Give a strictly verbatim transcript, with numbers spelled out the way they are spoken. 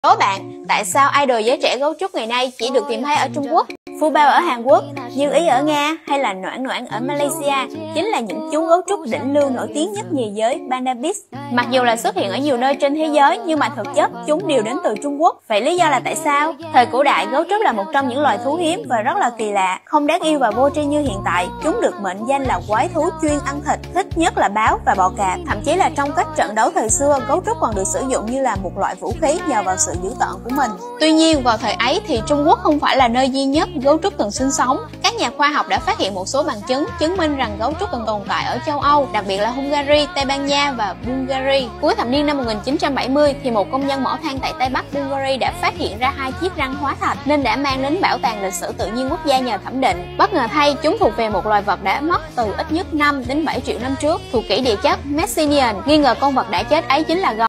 Đố bạn, tại sao idol giới trẻ gấu trúc ngày nay chỉ được tìm thấy ở Trung Quốc, Phu Bao ở Hàn Quốc, Như Ý ở Nga hay là Noãn Noãn ở Malaysia chính là những chú gấu trúc đỉnh lưu nổi tiếng nhất nhì giới Panda Beach. Mặc dù là xuất hiện ở nhiều nơi trên thế giới nhưng mà thực chất chúng đều đến từ Trung Quốc. Vậy lý do là tại sao? Thời cổ đại, gấu trúc là một trong những loài thú hiếm và rất là kỳ lạ, không đáng yêu và vô tri như hiện tại. Chúng được mệnh danh là quái thú chuyên ăn thịt, thích nhất là báo và bò cạp. Thậm chí là trong các trận đấu thời xưa, gấu trúc còn được sử dụng như là một loại vũ khí nhờ vào sự dữ tợn của mình. Tuy nhiên, vào thời ấy thì Trung Quốc không phải là nơi duy nhất gấu trúc từng sinh sống. Các nhà khoa học đã phát hiện một số bằng chứng chứng minh rằng gấu trúc từng tồn tại ở châu Âu, đặc biệt là Hungary, Tây Ban Nha và Bulgaria. Cuối thập niên năm một nghìn chín trăm bảy mươi thì một công nhân mỏ than tại Tây Bắc Bulgaria đã phát hiện ra hai chiếc răng hóa thạch nên đã mang đến Bảo tàng lịch sử tự nhiên quốc gia nhờ thẩm định. Bất ngờ thay, chúng thuộc về một loài vật đã mất từ ít nhất năm đến bảy triệu năm trước, thuộc kỷ địa chất Messinian. Nghi ngờ con vật đã chết ấy chính là gấu.